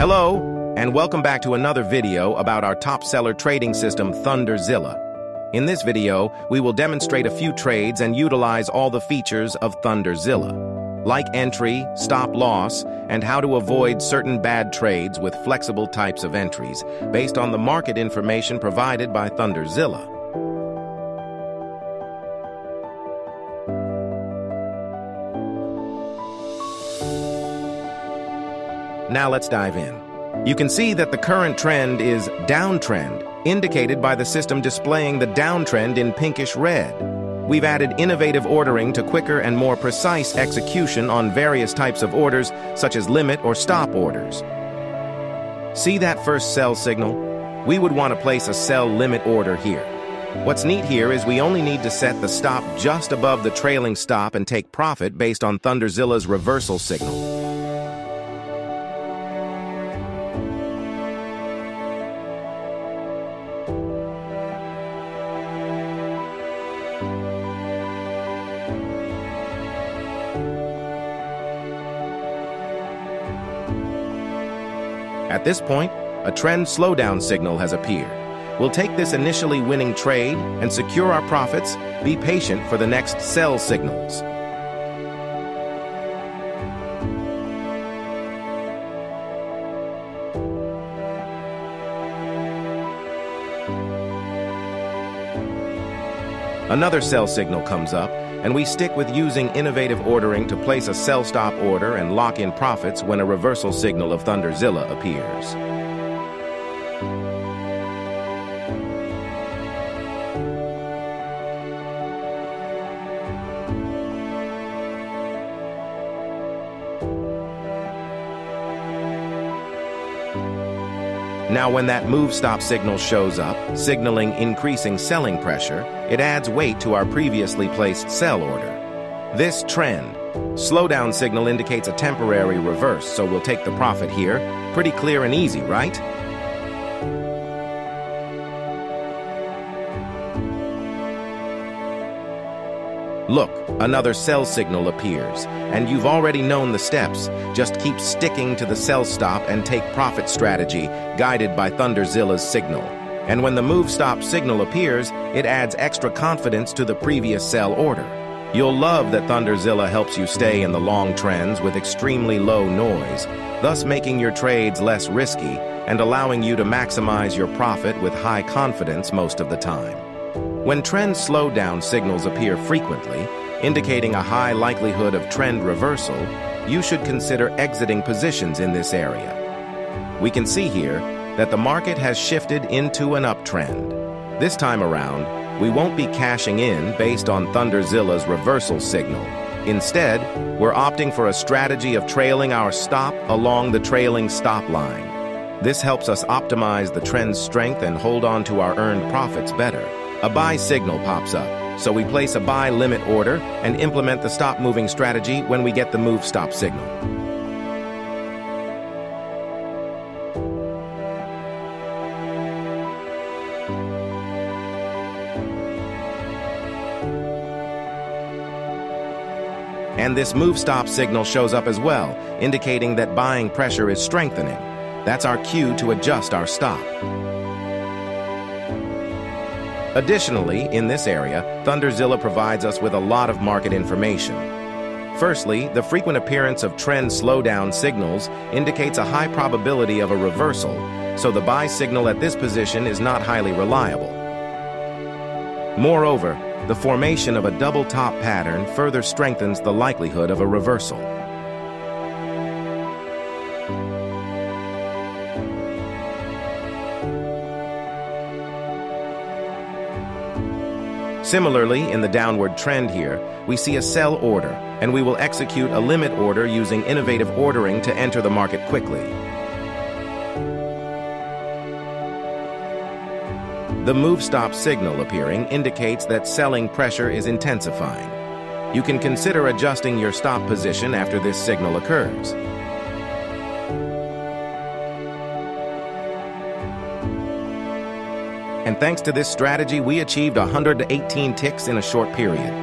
Hello, and welcome back to another video about our top seller trading system, ThunderZilla. In this video, we will demonstrate a few trades and utilize all the features of ThunderZilla, like entry, stop loss, and how to avoid certain bad trades with flexible types of entries based on the market information provided by ThunderZilla. Now let's dive in. You can see that the current trend is downtrend, indicated by the system displaying the downtrend in pinkish red. We've added innovative ordering to quicker and more precise execution on various types of orders, such as limit or stop orders. See that first sell signal? We would want to place a sell limit order here. What's neat here is we only need to set the stop just above the trailing stop and take profit based on ThunderZilla's reversal signal. At this point, a trend slowdown signal has appeared. We'll take this initially winning trade and secure our profits. Be patient for the next sell signals. Another sell signal comes up, and we stick with using innovative ordering to place a sell stop order and lock in profits when a reversal signal of ThunderZilla appears. Now, when that move stop signal shows up, signaling increasing selling pressure, it adds weight to our previously placed sell order. This trend slowdown signal indicates a temporary reverse, so we'll take the profit here. Pretty clear and easy, right? Look, another sell signal appears, and you've already known the steps. Just keep sticking to the sell stop and take profit strategy guided by ThunderZilla's signal. And when the move stop signal appears, it adds extra confidence to the previous sell order. You'll love that ThunderZilla helps you stay in the long trends with extremely low noise, thus making your trades less risky and allowing you to maximize your profit with high confidence most of the time. When trend slowdown signals appear frequently, indicating a high likelihood of trend reversal, you should consider exiting positions in this area. We can see here that the market has shifted into an uptrend. This time around, we won't be cashing in based on ThunderZilla's reversal signal. Instead, we're opting for a strategy of trailing our stop along the trailing stop line. This helps us optimize the trend's strength and hold on to our earned profits better. A buy signal pops up, so we place a buy limit order and implement the stop moving strategy when we get the move stop signal. And this move stop signal shows up as well, indicating that buying pressure is strengthening. That's our cue to adjust our stop. Additionally, in this area, ThunderZilla provides us with a lot of market information. Firstly, the frequent appearance of trend slowdown signals indicates a high probability of a reversal, so the buy signal at this position is not highly reliable. Moreover, the formation of a double top pattern further strengthens the likelihood of a reversal. Similarly, in the downward trend here, we see a sell order, and we will execute a limit order using innovative ordering to enter the market quickly. The move stop signal appearing indicates that selling pressure is intensifying. You can consider adjusting your stop position after this signal occurs. And thanks to this strategy, we achieved 118 ticks in a short period.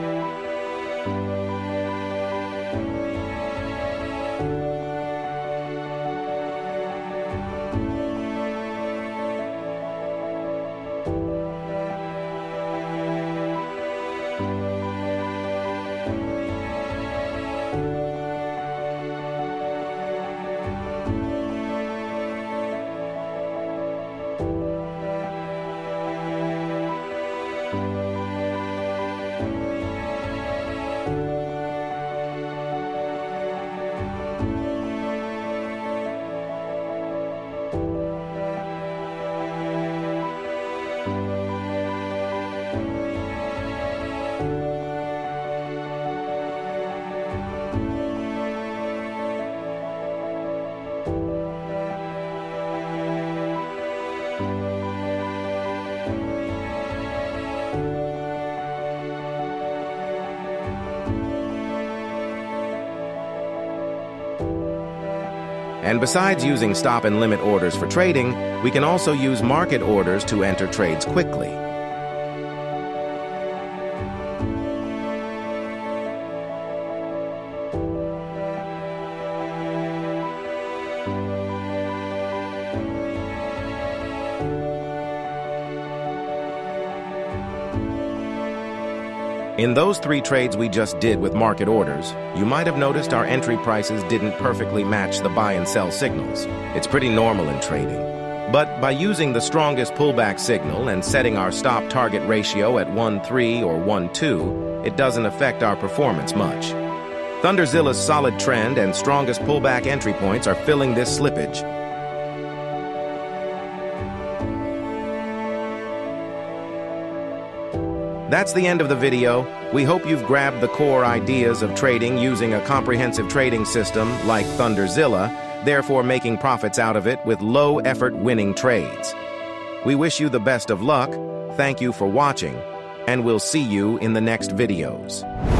And besides using stop and limit orders for trading, we can also use market orders to enter trades quickly. In those 3 trades we just did with market orders, you might have noticed our entry prices didn't perfectly match the buy and sell signals. It's pretty normal in trading. But by using the strongest pullback signal and setting our stop target ratio at 1.3 or 1.2, it doesn't affect our performance much. ThunderZilla's solid trend and strongest pullback entry points are filling this slippage. That's the end of the video. We hope you've grabbed the core ideas of trading using a comprehensive trading system like ThunderZilla, therefore making profits out of it with low-effort winning trades. We wish you the best of luck, thank you for watching, and we'll see you in the next videos.